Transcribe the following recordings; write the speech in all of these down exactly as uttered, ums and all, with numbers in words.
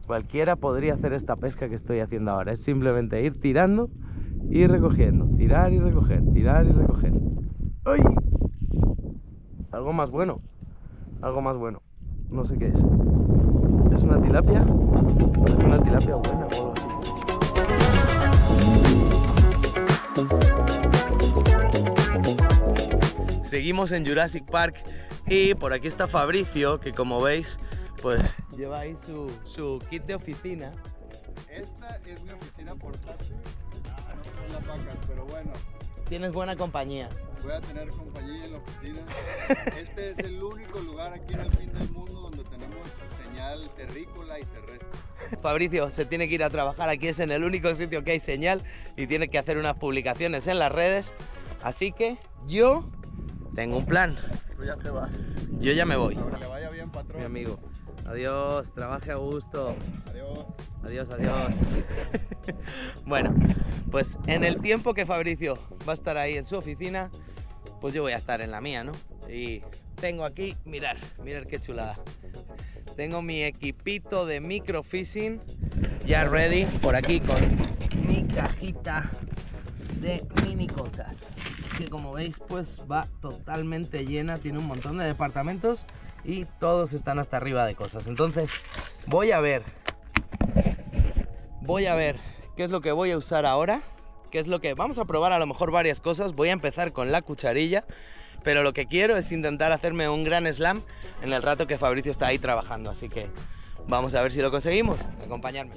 Cualquiera podría hacer esta pesca que estoy haciendo ahora. Es simplemente ir tirando y recogiendo. Tirar y recoger, tirar y recoger. ¡Ay! Algo más bueno. Algo más bueno. No sé qué es. ¿Es una tilapia? Es una tilapia buena o algo así. Seguimos en Jurassic Park y por aquí está Fabricio, que como veis, pues lleva ahí su, su kit de oficina. Esta es mi oficina portátil. Ah, no son las vacas, pero bueno. Tienes buena compañía. Voy a tener compañía en la oficina. Este es el único lugar aquí en el fin del mundo donde tenemos señal terrícola y terrestre. Fabricio se tiene que ir a trabajar, aquí es en el único sitio que hay señal y tiene que hacer unas publicaciones en las redes. Así que yo tengo un plan. Tú ya te vas. Yo ya me voy. Ahora le vaya bien, patrón. Mi amigo. Adiós, trabaje a gusto. Adiós. Adiós, adiós. Bueno, pues en el tiempo que Fabricio va a estar ahí en su oficina, pues yo voy a estar en la mía, ¿no? Y tengo aquí, mirar, mirar qué chulada. Tengo mi equipito de microfishing ya ready por aquí con mi cajita de mini cosas, que como veis pues va totalmente llena, tiene un montón de departamentos y todos están hasta arriba de cosas. Entonces voy a ver voy a ver qué es lo que voy a usar ahora, qué es lo que vamos a probar, a lo mejor varias cosas. Voy a empezar con la cucharilla, pero lo que quiero es intentar hacerme un gran slam en el rato que Fabricio está ahí trabajando, así que vamos a ver si lo conseguimos. Acompañarme.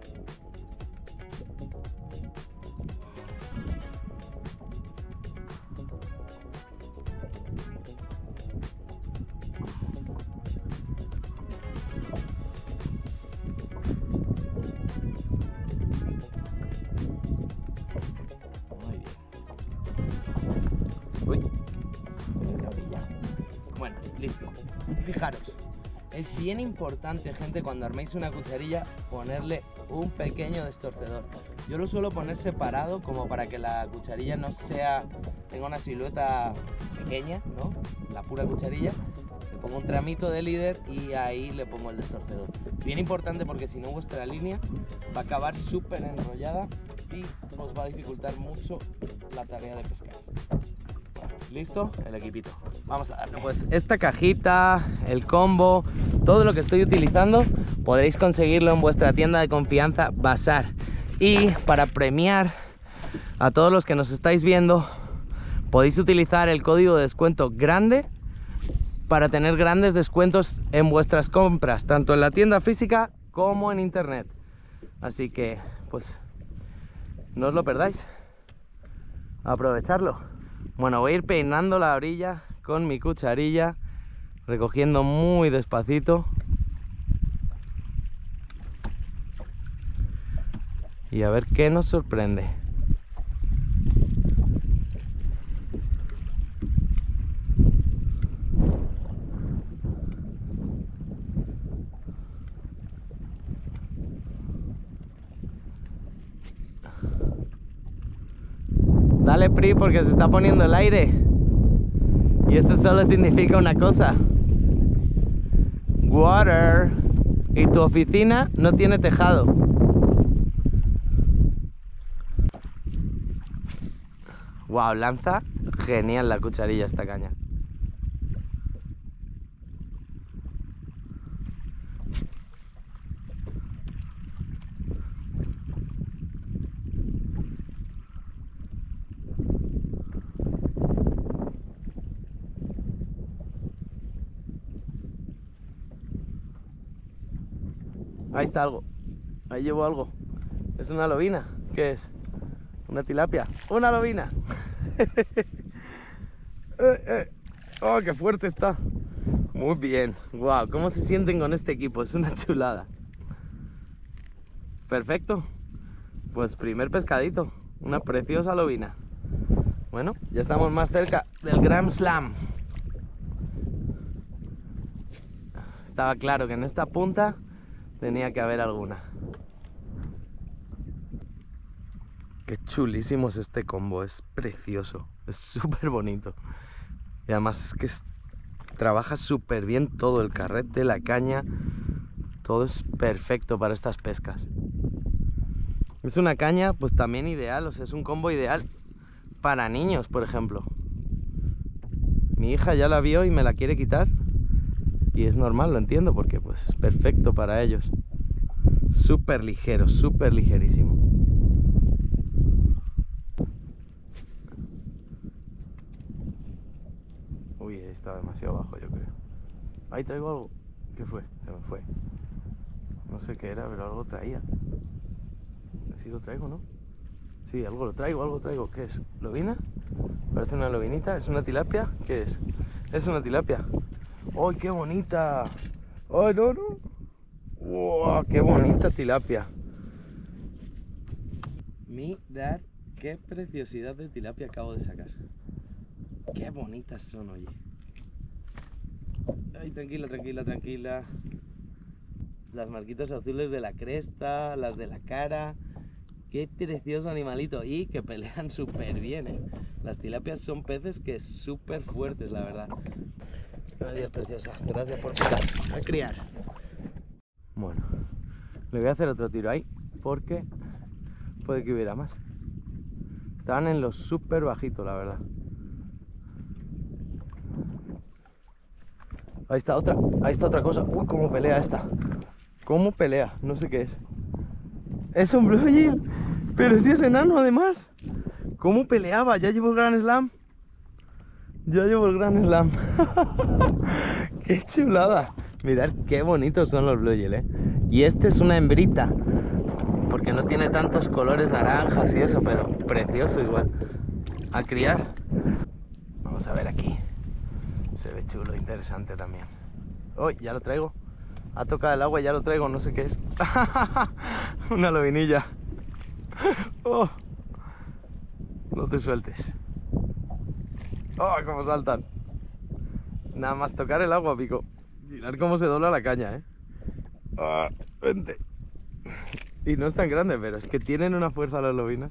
Uy, la orilla. Bueno, listo. Fijaros, es bien importante, gente, cuando arméis una cucharilla, ponerle un pequeño destorcedor. Yo lo suelo poner separado, como para que la cucharilla no sea, tenga una silueta pequeña, ¿no? La pura cucharilla. Le pongo un tramito de líder y ahí le pongo el destorcedor. Bien importante, porque si no vuestra línea va a acabar súper enrollada y os va a dificultar mucho la tarea de pescar. ¿Listo? El equipito. Vamos a darle. Pues esta cajita, el combo, todo lo que estoy utilizando podréis conseguirlo en vuestra tienda de confianza Bassar. Y para premiar a todos los que nos estáis viendo, podéis utilizar el código de descuento grande para tener grandes descuentos en vuestras compras, tanto en la tienda física como en internet. Así que pues no os lo perdáis, aprovecharlo. Bueno, voy a ir peinando la orilla con mi cucharilla, recogiendo muy despacito. Y a ver qué nos sorprende. Dale, Pri, porque se está poniendo el aire. Y esto solo significa una cosa: water. Y tu oficina no tiene tejado. Wow, lanza genial la cucharilla esta caña. Ahí está algo. Ahí llevo algo. ¿Es una lobina? ¿Qué es? ¿Una tilapia? ¡Una lobina! eh, eh. ¡Oh, qué fuerte está! Muy bien. ¡Wow! ¿Cómo se sienten con este equipo? Es una chulada. Perfecto. Pues primer pescadito. Una preciosa lobina. Bueno, ya estamos más cerca del Grand Slam. Estaba claro que en esta punta tenía que haber alguna. Qué chulísimo es este combo, es precioso, es súper bonito. Y además es que es, trabaja súper bien todo, el carrete, la caña, Todo es perfecto para estas pescas. Es una caña pues también ideal, o sea, es un combo ideal para niños, por ejemplo. Mi hija ya la vio y me la quiere quitar. Y es normal, lo entiendo, porque pues es perfecto para ellos. Súper ligero, súper ligerísimo. Uy, está demasiado bajo, yo creo. Ahí traigo algo. ¿Qué fue? Se me fue. No sé qué era, pero algo traía. Sí lo traigo, ¿no? Sí, algo lo traigo, algo traigo. ¿Qué es? ¿Lobina? Parece una lobinita. ¿Es una tilapia? ¿Qué es? Es una tilapia. ¡Ay, qué bonita! ¡Ay, no, no! ¡Wow! ¡Qué bonita tilapia! Mirad qué preciosidad de tilapia acabo de sacar. ¡Qué bonitas son, oye! ¡Ay, tranquila, tranquila, tranquila! Las marquitas azules de la cresta, las de la cara. ¡Qué precioso animalito! Y que pelean súper bien, ¿eh? Las tilapias son peces que súper fuertes, la verdad. Adiós, preciosa. Gracias por picar. A criar. Bueno, le voy a hacer otro tiro ahí porque puede que hubiera más. Estaban en lo súper bajito, la verdad. Ahí está otra, ahí está otra cosa. Uy, cómo pelea esta. Cómo pelea, no sé qué es. Es un bluegill, pero sí es enano además. ¿Cómo peleaba? Ya llevo el Gran Slam. Ya llevo el Gran Slam. ¡Qué chulada! Mirad qué bonitos son los bluegill, ¿eh? Y este es una hembrita, porque no tiene tantos colores naranjas y eso, pero precioso igual. A criar. Vamos a ver aquí. Se ve chulo, interesante también. ¡Uy! Ya lo traigo. Ha tocado el agua, ya lo traigo, no sé qué es. Una lobinilla. ¡Oh! No te sueltes. ¡Oh! ¡Cómo saltan! Nada más tocar el agua, pico. Mirad cómo se dobla la caña, ¿eh? ¡Oh! ¡Vente! Y no es tan grande, pero es que tienen una fuerza las lobinas.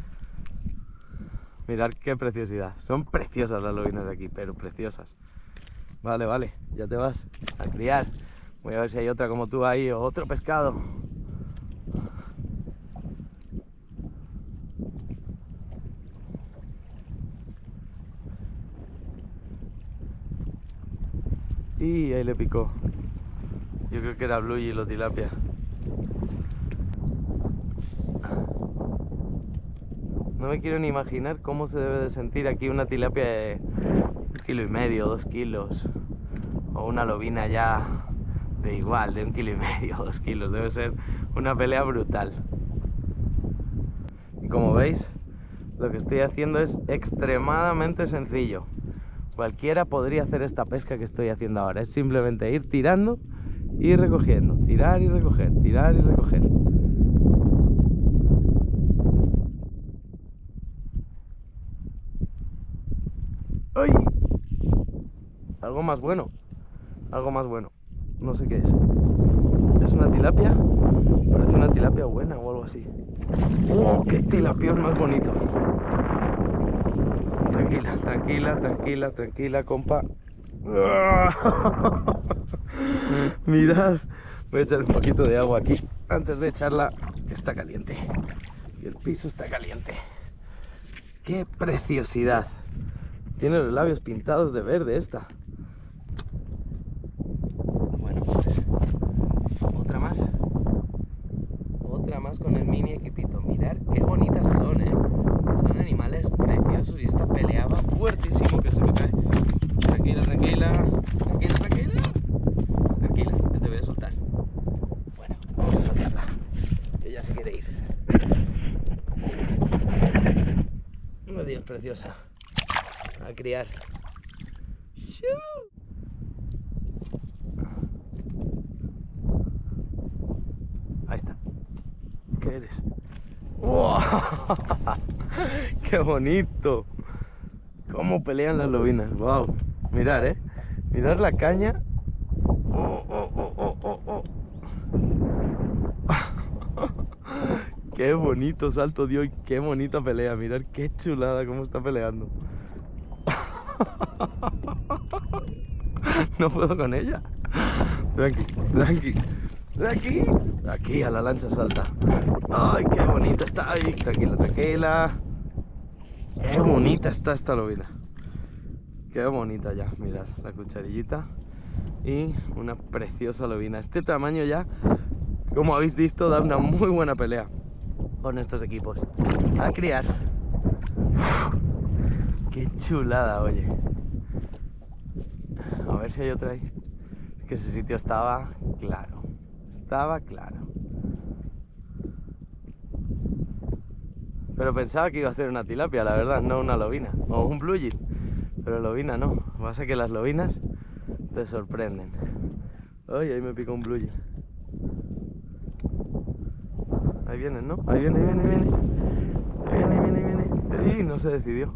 Mirad qué preciosidad. Son preciosas las lobinas de aquí, pero preciosas. Vale, vale, ya te vas a criar. Voy a ver si hay otra como tú ahí o otro pescado. Y ahí le picó. Yo creo que era bluegill o tilapia. No me quiero ni imaginar cómo se debe de sentir aquí una tilapia de un kilo y medio, dos kilos. O una lobina ya de igual, de un kilo y medio, dos kilos. Debe ser una pelea brutal. Y como veis, lo que estoy haciendo es extremadamente sencillo. Cualquiera podría hacer esta pesca que estoy haciendo ahora. Es simplemente ir tirando y ir recogiendo. Tirar y recoger, tirar y recoger. ¡Ay! Algo más bueno. Algo más bueno. No sé qué es. ¿Es una tilapia? Parece una tilapia buena o algo así. ¡Oh! ¡Qué tilapión más bonito! Tranquila, tranquila, tranquila, tranquila, compa. Mirad. Voy a echar un poquito de agua aquí antes de echarla, que está caliente. Y el piso está caliente. ¡Qué preciosidad! Tiene los labios pintados de verde esta. Bueno, pues otra más. Otra más con el mini equipito. Mirad qué bonitas son, ¿eh? Son animales preciosos y esta peleaba fuertísimo, que se me cae. Tranquila, tranquila. Tranquila, tranquila. Tranquila, que te voy a soltar. Bueno, vamos a soltarla. Que ya se quiere ir. Adiós, preciosa. A criar. Ahí está. ¿Qué eres? ¡Wow! ¡Qué bonito! ¿Cómo pelean las lobinas? ¡Wow! Mirad, ¿eh? Mirad la caña. ¡Oh, oh, oh, oh, oh, oh! ¡Qué bonito salto dio y qué bonita pelea! Mirad qué chulada cómo está peleando. No puedo con ella. Tranqui, tranqui. De aquí, de aquí a la lancha salta. Ay, qué bonita está. Ay, tranquila, tranquila. Qué bonita está esta lobina. Qué bonita ya, mirad, la cucharillita. Y una preciosa lobina. Este tamaño ya, como habéis visto, da una muy buena pelea con estos equipos. A criar. Uf, qué chulada, oye. A ver si hay otra ahí. Es que ese sitio estaba claro. Estaba claro. Pero pensaba que iba a ser una tilapia, la verdad, no una lobina. O un bluegill. Pero lobina no. Lo que pasa es que las lobinas te sorprenden. Ay, ahí me picó un bluegill. Ahí vienen, ¿no? Ahí viene, ahí viene, ahí viene. Ahí viene, ahí viene, ahí viene. Y no se decidió.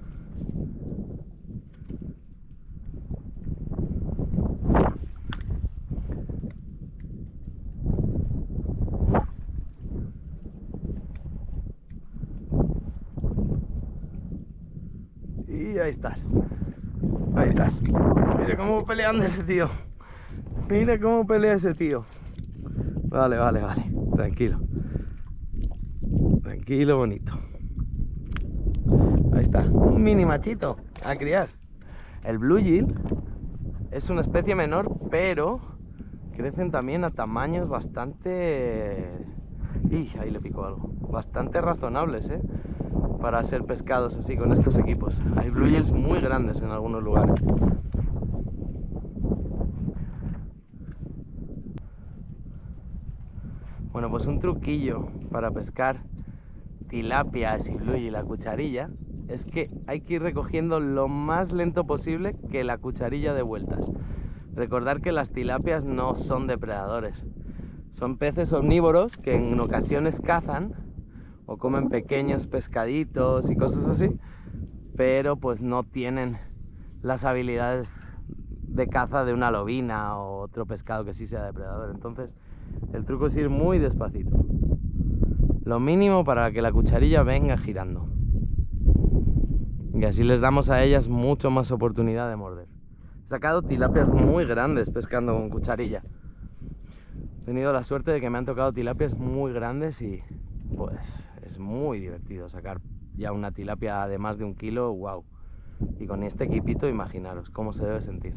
Y ahí estás. Ahí estás. Mira cómo peleando ese tío. Mira cómo pelea ese tío. Vale, vale, vale. Tranquilo. Tranquilo, bonito. Ahí está. Un mini machito a criar. El bluegill es una especie menor, pero crecen también a tamaños bastante... ¡Ih! Ahí le picó algo. Bastante razonables, ¿eh? Para ser pescados así con estos equipos. Hay bluegills muy grandes en algunos lugares. Bueno, pues un truquillo para pescar tilapias y bluegill a cucharilla es que hay que ir recogiendo lo más lento posible que la cucharilla dé vueltas. Recordar que las tilapias no son depredadores. Son peces omnívoros que en ocasiones cazan o comen pequeños pescaditos y cosas así, pero pues no tienen las habilidades de caza de una lobina o otro pescado que sí sea depredador. Entonces el truco es ir muy despacito, lo mínimo para que la cucharilla venga girando, y así les damos a ellas mucho más oportunidad de morder. He sacado tilapias muy grandes pescando con cucharilla. He tenido la suerte de que me han tocado tilapias muy grandes y pues es muy divertido sacar ya una tilapia de más de un kilo, wow. Y con este equipito, imaginaros cómo se debe sentir.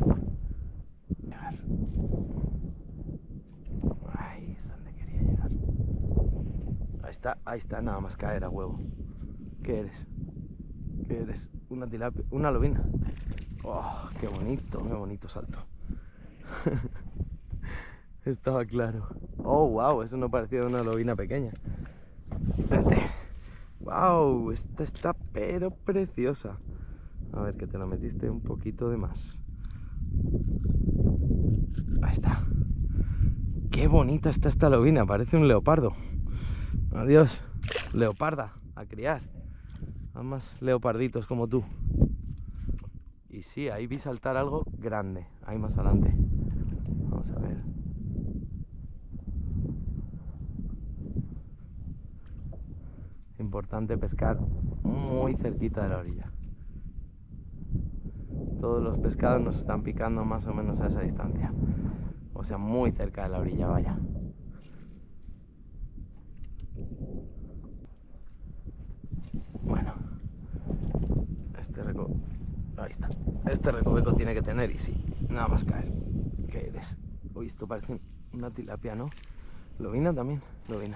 Ahí es donde quería llegar. Ahí está, ahí está, nada más caer a huevo. ¿Qué eres? ¿Qué eres? Una tilapia, una lobina. Oh, qué bonito, qué bonito salto. Estaba claro. Oh, wow, eso no parecía una lobina pequeña. Vente. Wow, esta está pero preciosa. A ver, que te la metiste un poquito de más. Ahí está. Qué bonita está esta lobina, parece un leopardo. Adiós, leoparda, a criar. A más leoparditos como tú. Y sí, ahí vi saltar algo grande, ahí más adelante. Vamos a ver. Importante pescar muy cerquita de la orilla. Todos los pescados nos están picando más o menos a esa distancia. O sea, muy cerca de la orilla, vaya. Bueno, este recoveco, ahí está. Este recoveco tiene que tener y sí, nada más caer. ¿Qué eres? Uy, esto parece una tilapia, ¿no? Lobina también, lobina.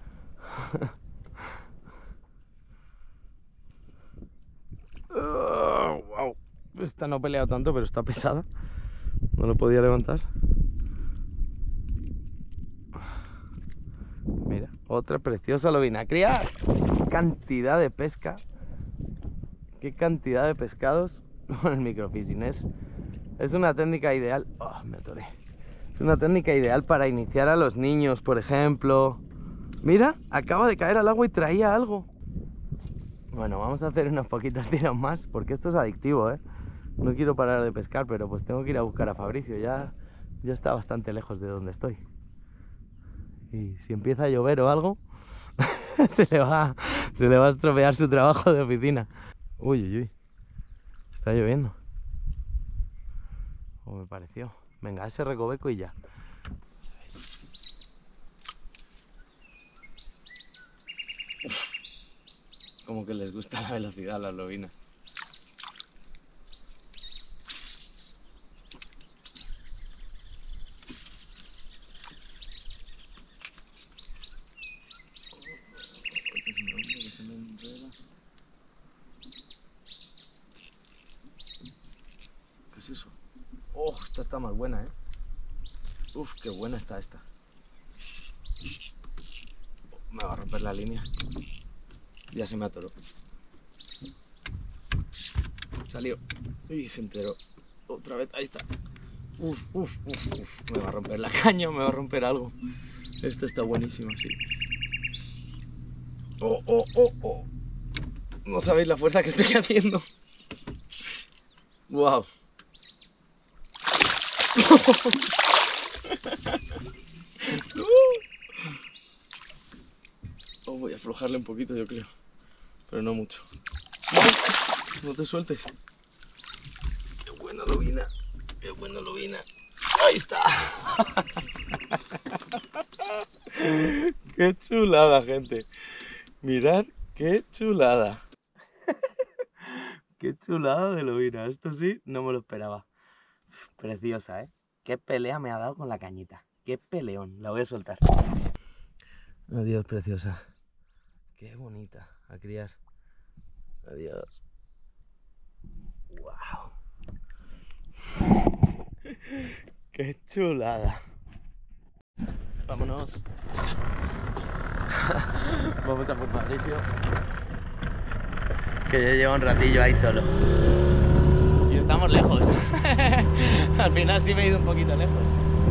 Oh, wow. Esta no ha peleado tanto, pero está pesada. No lo podía levantar. Mira, otra preciosa lobina. ¡Criar! ¡Qué cantidad de pesca! ¡Qué cantidad de pescados con el microfishing! Es, es una técnica ideal. Oh, me atoré. Es una técnica ideal para iniciar a los niños, por ejemplo. Mira, acaba de caer al agua y traía algo. Bueno, vamos a hacer unos poquitos tiros más, porque esto es adictivo, ¿eh? No quiero parar de pescar, pero pues tengo que ir a buscar a Fabricio. Ya, ya está bastante lejos de donde estoy. Y si empieza a llover o algo, se, le va, se le va a estropear su trabajo de oficina. Uy, uy, uy. Está lloviendo. O me pareció. Venga, ese recoveco y ya. Como que les gusta la velocidad a las lobinas. ¿Qué es eso? Oh, esta está más buena, ¿eh? Uf, qué buena está esta. Me va a romper la línea. Ya se me atoró. Salió. Y se enteró. Otra vez, ahí está. Uf, uf, uf, uf. Me va a romper la caña, me va a romper algo. Esta está buenísima, sí. Oh, oh, oh, oh. No sabéis la fuerza que estoy haciendo. Wow. Oh, voy a aflojarle un poquito, yo creo. Pero no mucho. No, no te sueltes. Qué buena lobina. Qué buena lobina. Ahí está. Qué chulada, gente. Mirad qué chulada. Qué chulada de lobina. Esto sí, no me lo esperaba. Preciosa, ¿eh? Qué pelea me ha dado con la cañita. Qué peleón. La voy a soltar. Adiós, preciosa. Qué bonita. A criar. Adiós. Wow. Qué chulada. Vámonos. Vamos a por Mauricio. Que ya lleva un ratillo ahí solo. Y estamos lejos. Al final sí me he ido un poquito lejos.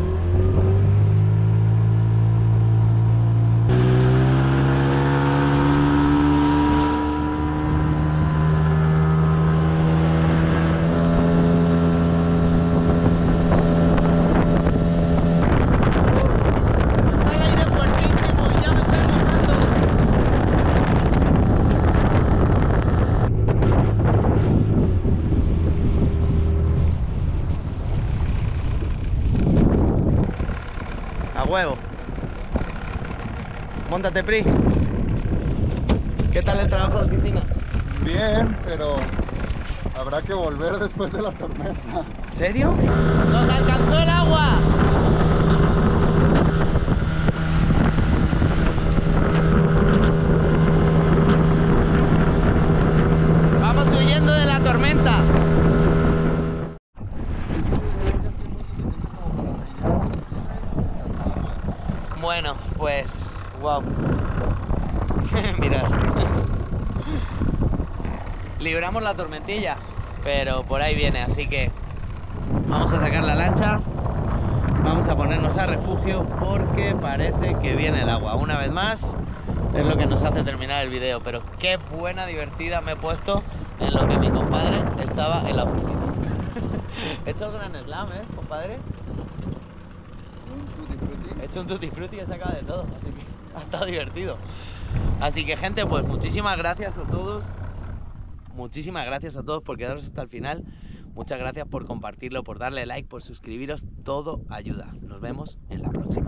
Huevo. Móntate, Pri. ¿Qué tal el trabajo de oficina? Bien, pero habrá que volver después de la tormenta. ¿En serio? ¡Nos alcanzó el agua! Vamos huyendo de la tormenta. Bueno, pues, wow. Mirad. Libramos la tormentilla, pero por ahí viene, así que vamos a sacar la lancha, vamos a ponernos a refugio porque parece que viene el agua. Una vez más, es lo que nos hace terminar el video, pero qué buena divertida me he puesto en lo que mi compadre estaba en la oficina. He hecho el gran slam, ¿eh, compadre? He hecho un tutti frutti y he sacado de todo, así que ha estado divertido. Así que, gente, pues muchísimas gracias a todos. Muchísimas gracias a todos por quedaros hasta el final. Muchas gracias por compartirlo, por darle like, por suscribiros. Todo ayuda. Nos vemos en la próxima.